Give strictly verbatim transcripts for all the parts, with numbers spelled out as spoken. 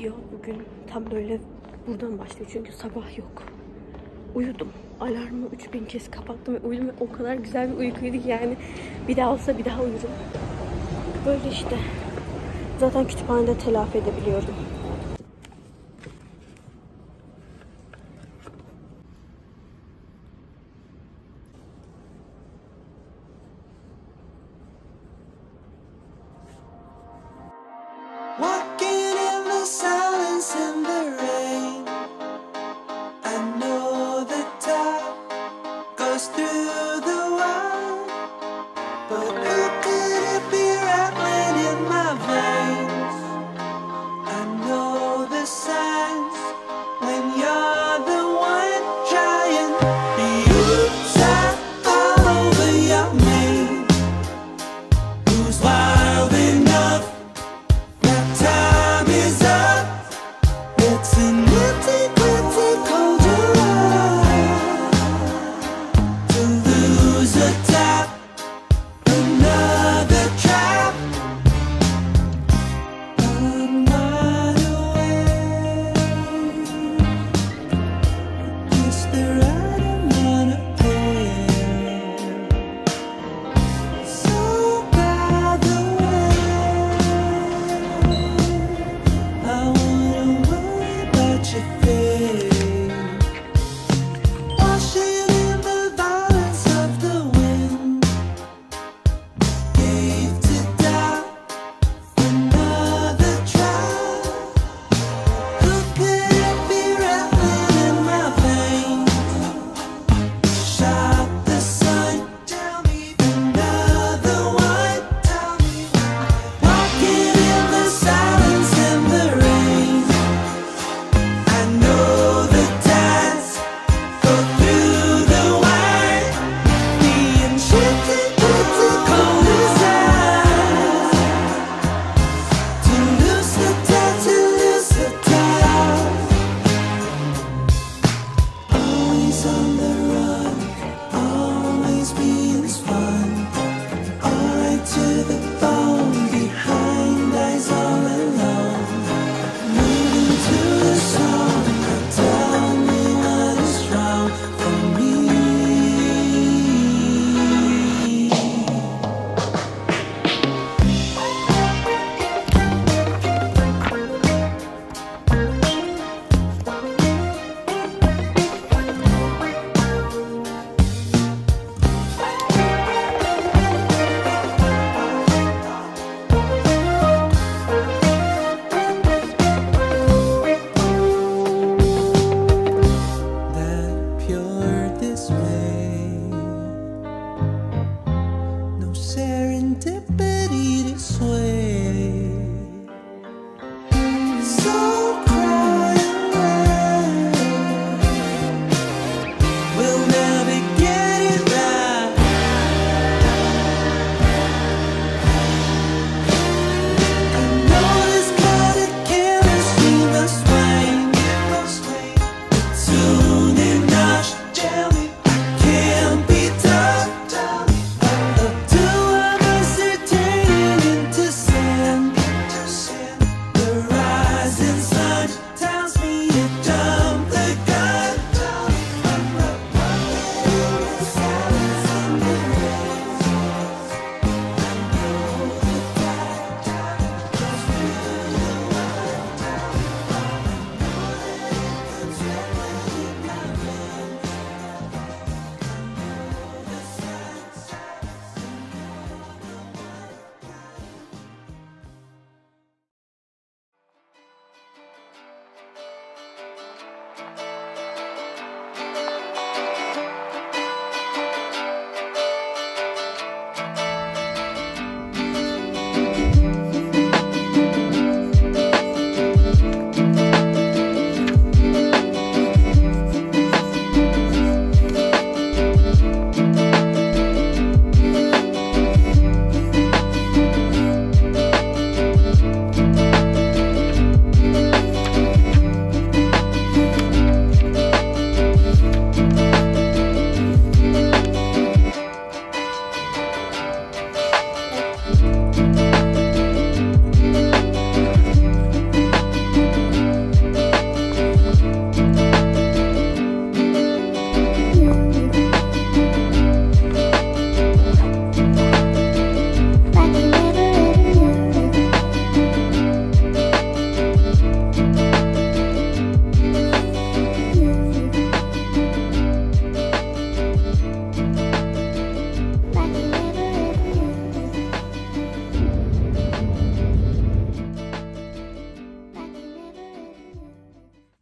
gidiyor. Bugün tam böyle buradan başlıyor çünkü sabah yok. Uyudum. Alarmı üç bin kez kapattım ve uyudum ve o kadar güzel bir uykuydu ki yani bir daha olsa bir daha uyurum. Böyle işte. Zaten kütüphanede telafi edebiliyorum. But who could it be rattling in my veins? I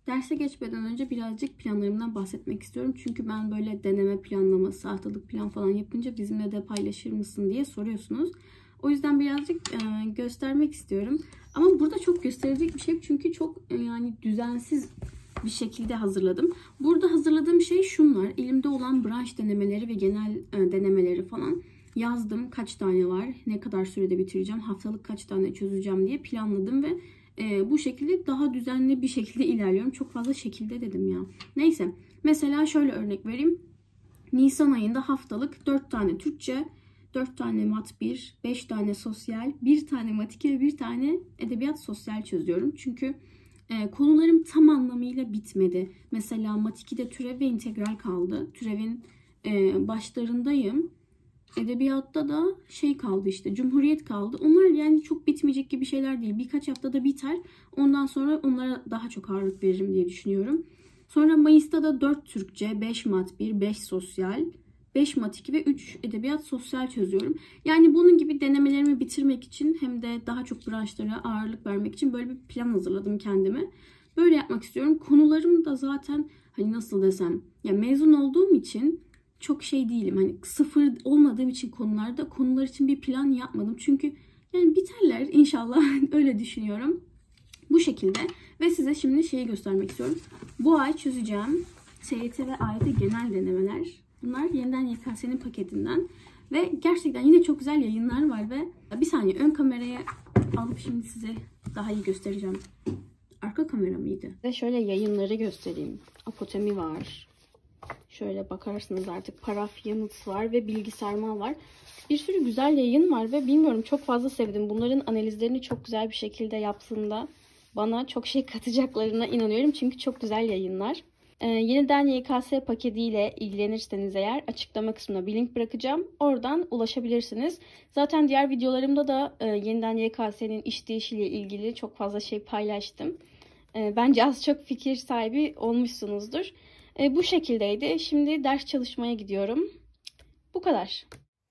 Derse geçmeden önce birazcık planlarımdan bahsetmek istiyorum. Çünkü ben böyle deneme planlaması, haftalık plan falan yapınca bizimle de paylaşır mısın diye soruyorsunuz. O yüzden birazcık e, göstermek istiyorum. Ama burada çok gösterecek bir şey çünkü çok e, yani düzensiz bir şekilde hazırladım. Burada hazırladığım şey şunlar. Elimde olan branş denemeleri ve genel e, denemeleri falan yazdım. Kaç tane var, ne kadar sürede bitireceğim, haftalık kaç tane çözeceğim diye planladım ve e, bu şekilde daha düzenli bir şekilde ilerliyorum. Çok fazla şekilde dedim ya. Neyse. Mesela şöyle örnek vereyim. Nisan ayında haftalık dört tane Türkçe, dört tane mat bir, beş tane sosyal, bir tane mat iki ve bir tane edebiyat sosyal çözüyorum. Çünkü e, konularım tam anlamıyla bitmedi. Mesela mat ikide türev ve integral kaldı. Türevin e, başlarındayım. Edebiyatta da şey kaldı işte, Cumhuriyet kaldı. Onlar yani çok bitmeyecek gibi şeyler değil. Birkaç haftada biter. Ondan sonra onlara daha çok ağırlık veririm diye düşünüyorum. Sonra Mayıs'ta da dört Türkçe, beş mat bir, beş sosyal, beş mat iki ve üç edebiyat sosyal çözüyorum. Yani bunun gibi denemelerimi bitirmek için hem de daha çok branşlara ağırlık vermek için böyle bir plan hazırladım kendime. Böyle yapmak istiyorum. Konularım da zaten hani nasıl desem, ya mezun olduğum için çok şey değilim. Hani sıfır olmadığım için konularda konular için bir plan yapmadım. Çünkü yani biterler inşallah öyle düşünüyorum. Bu şekilde ve size şimdi şeyi göstermek istiyorum. Bu ay çözeceğim T Y T ve A Y T genel denemeler. Bunlar yeniden Y K S'nin paketinden ve gerçekten yine çok güzel yayınlar var ve bir saniye ön kameraya alıp şimdi size daha iyi göstereceğim. Arka kamera mıydı? Ve şöyle yayınları göstereyim. Apotemi var. Şöyle bakarsınız artık paraf yanıt var ve bilgi sarmal var. Bir sürü güzel yayın var ve bilmiyorum çok fazla sevdim. Bunların analizlerini çok güzel bir şekilde yaptığında bana çok şey katacaklarına inanıyorum. Çünkü çok güzel yayınlar. Ee, yeniden Y K S paketiyle ilgilenirseniz eğer açıklama kısmına bir link bırakacağım. Oradan ulaşabilirsiniz. Zaten diğer videolarımda da e, yeniden Y K S'nin işleyişiyle ilgili çok fazla şey paylaştım. E, bence az çok fikir sahibi olmuşsunuzdur. E, bu şekildeydi. Şimdi ders çalışmaya gidiyorum. Bu kadar.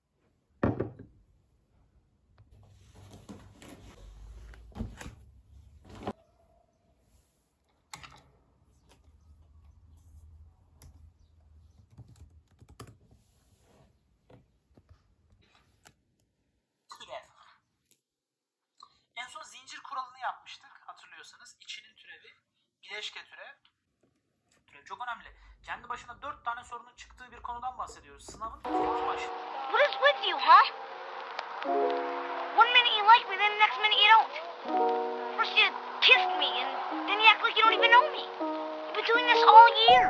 En son zincir kuralını yapmıştık. Hatırlıyorsanız içinin türevi, bileşke türev. Türev çok önemli. Kendi başına dört tane sorunun çıktığı bir konudan bahsediyoruz. Sınavın ilk başı. What is with you, huh? One minute you like me, then the next minute you don't. First you kissed me, and then you act like you don't even know me. You've been doing this all year.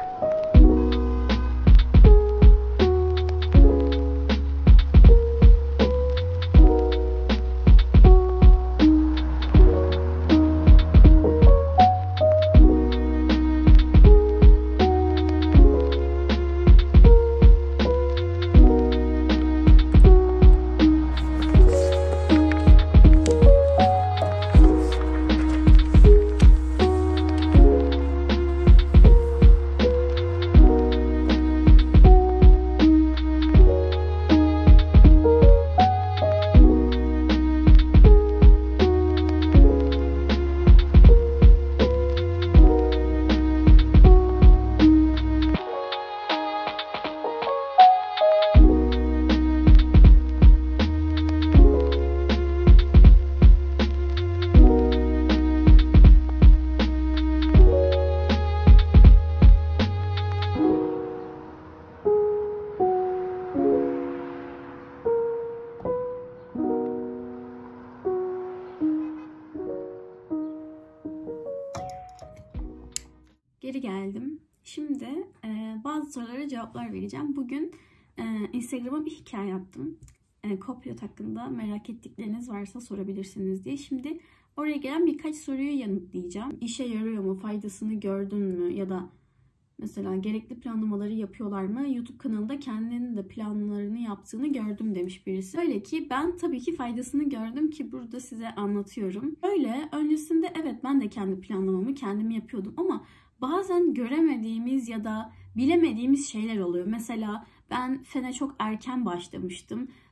Geri geldim. Şimdi e, bazı sorulara cevaplar vereceğim. Bugün e, Instagram'a bir hikaye attım. E, Copilot hakkında merak ettikleriniz varsa sorabilirsiniz diye. Şimdi oraya gelen birkaç soruyu yanıtlayacağım. İşe yarıyor mu? Faydasını gördün mü? Ya da mesela gerekli planlamaları yapıyorlar mı? YouTube kanalında kendinin de planlarını yaptığını gördüm demiş birisi. Öyle ki ben tabii ki faydasını gördüm ki burada size anlatıyorum. Öyle öncesinde evet ben de kendi planlamamı kendim yapıyordum ama bazen göremediğimiz ya da bilemediğimiz şeyler oluyor. Mesela ben fene çok erken başlamıştım.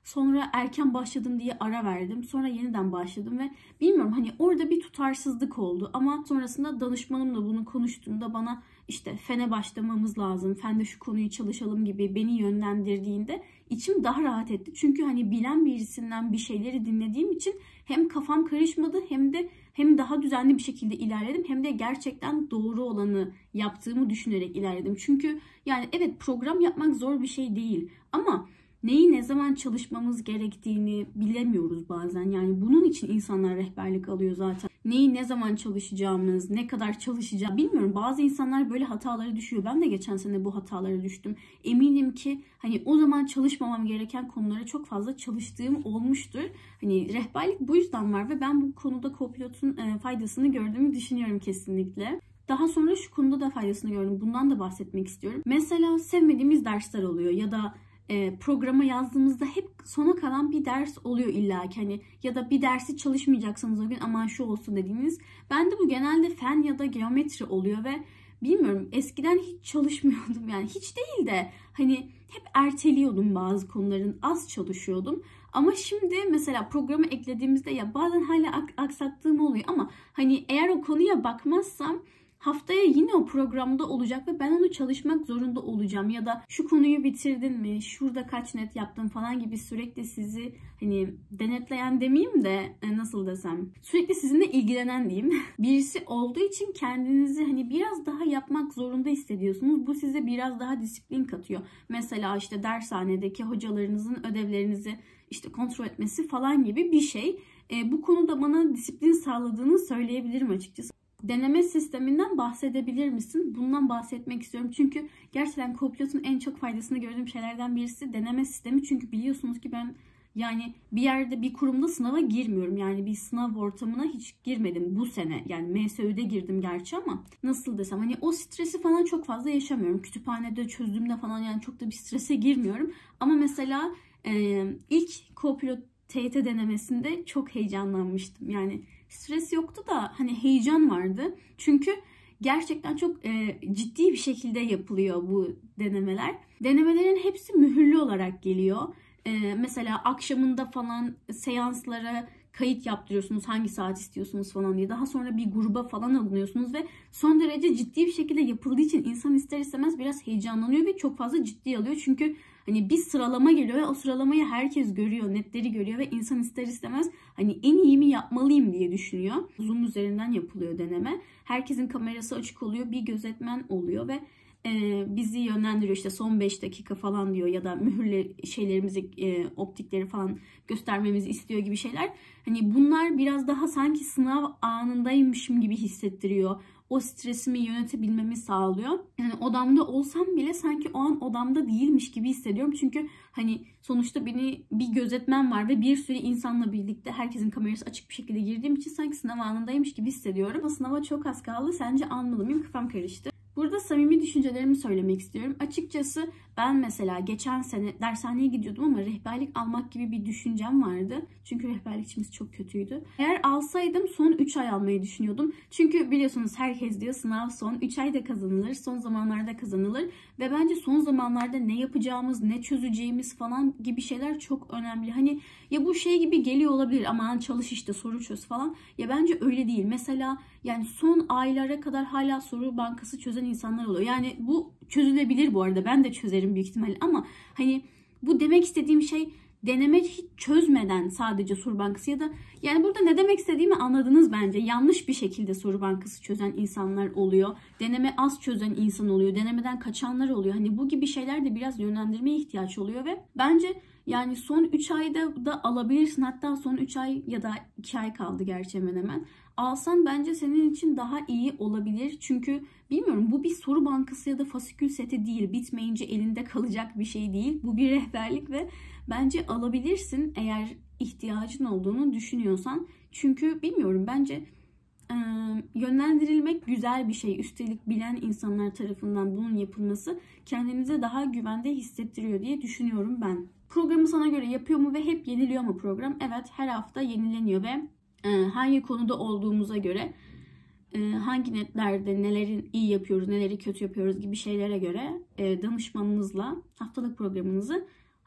Sonra erken başladım diye ara verdim. Sonra yeniden başladım ve bilmiyorum hani orada bir tutarsızlık oldu. Ama sonrasında danışmanımla bunu konuştuğumda bana işte fene başlamamız lazım, fende şu konuyu çalışalım gibi beni yönlendirdiğinde içim daha rahat etti. Çünkü hani bilen birisinden bir şeyleri dinlediğim için hem kafam karışmadı hem de hem daha düzenli bir şekilde ilerledim hem de gerçekten doğru olanı yaptığımı düşünerek ilerledim. Çünkü yani evet program yapmak zor bir şey değil ama neyi ne zaman çalışmamız gerektiğini bilemiyoruz bazen. Yani bunun için insanlar rehberlik alıyor zaten. Neyi ne zaman çalışacağımız, ne kadar çalışacağımız bilmiyorum. Bazı insanlar böyle hatalara düşüyor. Ben de geçen sene bu hatalara düştüm. Eminim ki hani o zaman çalışmamam gereken konulara çok fazla çalıştığım olmuştur. Hani rehberlik bu yüzden var ve ben bu konuda Copilot'un faydasını gördüğümü düşünüyorum kesinlikle. Daha sonra şu konuda da faydasını gördüm. Bundan da bahsetmek istiyorum. Mesela sevmediğimiz dersler oluyor ya da E, programa yazdığımızda hep sona kalan bir ders oluyor illa ki hani ya da bir dersi çalışmayacaksanız o gün aman şu olsun dediğiniz. Ben de bu genelde fen ya da geometri oluyor ve bilmiyorum eskiden hiç çalışmıyordum yani hiç değil de hani hep erteliyordum bazı konuların az çalışıyordum. Ama şimdi mesela programı eklediğimizde ya bazen hala aksattığım oluyor ama hani eğer o konuya bakmazsam haftaya yine o programda olacak ve ben onu çalışmak zorunda olacağım. Ya da şu konuyu bitirdin mi, şurada kaç net yaptın falan gibi sürekli sizi hani denetleyen demeyeyim de nasıl desem sürekli sizinle ilgilenen diyeyim. Birisi olduğu için kendinizi hani biraz daha yapmak zorunda hissediyorsunuz. Bu size biraz daha disiplin katıyor. Mesela işte dershanedeki hocalarınızın ödevlerinizi işte kontrol etmesi falan gibi bir şey. E, bu konuda bana disiplin sağladığını söyleyebilirim açıkçası. Deneme sisteminden bahsedebilir misin? Bundan bahsetmek istiyorum. Çünkü gerçekten Copilot'un en çok faydasını gördüğüm şeylerden birisi deneme sistemi. Çünkü biliyorsunuz ki ben yani bir yerde bir kurumda sınava girmiyorum. Yani bir sınav ortamına hiç girmedim bu sene. Yani M S Ü'de girdim gerçi ama nasıl desem hani o stresi falan çok fazla yaşamıyorum. Kütüphanede çözdüğümde falan yani çok da bir strese girmiyorum. Ama mesela e, ilk Copilot T Y T denemesinde çok heyecanlanmıştım. Yani stres yoktu da hani heyecan vardı. Çünkü gerçekten çok e, ciddi bir şekilde yapılıyor bu denemeler. Denemelerin hepsi mühürlü olarak geliyor. E, mesela akşamında falan seanslara kayıt yaptırıyorsunuz. Hangi saat istiyorsunuz falan diye. Daha sonra bir gruba falan alınıyorsunuz ve son derece ciddi bir şekilde yapıldığı için insan ister istemez biraz heyecanlanıyor ve çok fazla ciddiye alıyor. Çünkü hani bir sıralama geliyor ve o sıralamayı herkes görüyor, netleri görüyor ve insan ister istemez hani en iyi mi yapmalıyım diye düşünüyor. Zoom üzerinden yapılıyor deneme. Herkesin kamerası açık oluyor, bir gözetmen oluyor ve e, bizi yönlendiriyor işte son beş dakika falan diyor ya da mühürle şeylerimizi, e, optikleri falan göstermemizi istiyor gibi şeyler. Hani bunlar biraz daha sanki sınav anındaymışım gibi hissettiriyor. O stresimi yönetebilmemi sağlıyor. Yani odamda olsam bile sanki o an odamda değilmiş gibi hissediyorum. Çünkü hani sonuçta beni bir gözetmen var ve bir sürü insanla birlikte herkesin kamerası açık bir şekilde girdiğim için sanki sınav anındaymış gibi hissediyorum. Ama sınava çok az kaldı. Sence almalı mıyım? Kafam karıştı. Burada samimi düşüncelerimi söylemek istiyorum. Açıkçası ben mesela geçen sene dershaneye gidiyordum ama rehberlik almak gibi bir düşüncem vardı. Çünkü rehberlikçimiz çok kötüydü. Eğer alsaydım son üç ay almayı düşünüyordum. Çünkü biliyorsunuz herkes diyor sınav son üç ayda kazanılır, son zamanlarda kazanılır. Ve bence son zamanlarda ne yapacağımız, ne çözeceğimiz falan gibi şeyler çok önemli. Hani ya bu şey gibi geliyor olabilir, aman çalış işte soru çöz falan. Ya bence öyle değil. Mesela yani son aylara kadar hala soru bankası çözen insanlar oluyor. Yani bu çözülebilir bu arada. Ben de çözerim büyük ihtimalle ama hani bu demek istediğim şey deneme hiç çözmeden sadece soru bankası ya da yani burada ne demek istediğimi anladınız bence. Yanlış bir şekilde soru bankası çözen insanlar oluyor. Deneme az çözen insan oluyor. Denemeden kaçanlar oluyor. Hani bu gibi şeyler de biraz yönlendirmeye ihtiyaç oluyor ve bence yani son üç ayda da alabilirsin. Hatta son üç ay ya da iki ay kaldı gerçi hemen hemen. Alsan bence senin için daha iyi olabilir. Çünkü bilmiyorum bu bir soru bankası ya da fasikül seti değil. Bitmeyince elinde kalacak bir şey değil. Bu bir rehberlik ve bence alabilirsin eğer ihtiyacın olduğunu düşünüyorsan. Çünkü bilmiyorum bence e, yönlendirilmek güzel bir şey. Üstelik bilen insanlar tarafından bunun yapılması kendinize daha güvende hissettiriyor diye düşünüyorum ben. Programı sana göre yapıyor mu ve hep yeniliyor mu program? Evet, her hafta yenileniyor ve e, hangi konuda olduğumuza göre e, hangi netlerde neleri iyi yapıyoruz, neleri kötü yapıyoruz gibi şeylere göre e, danışmanınızla haftalık programınızı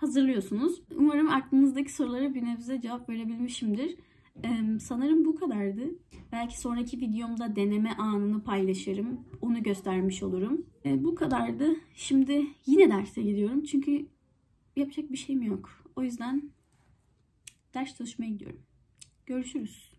hazırlıyorsunuz. Umarım aklınızdaki sorulara bir nebze cevap verebilmişimdir. Ee, sanırım bu kadardı. Belki sonraki videomda deneme anını paylaşırım. Onu göstermiş olurum. Ee, bu kadardı. Şimdi yine derse gidiyorum. Çünkü yapacak bir şeyim yok. O yüzden ders çalışmaya gidiyorum. Görüşürüz.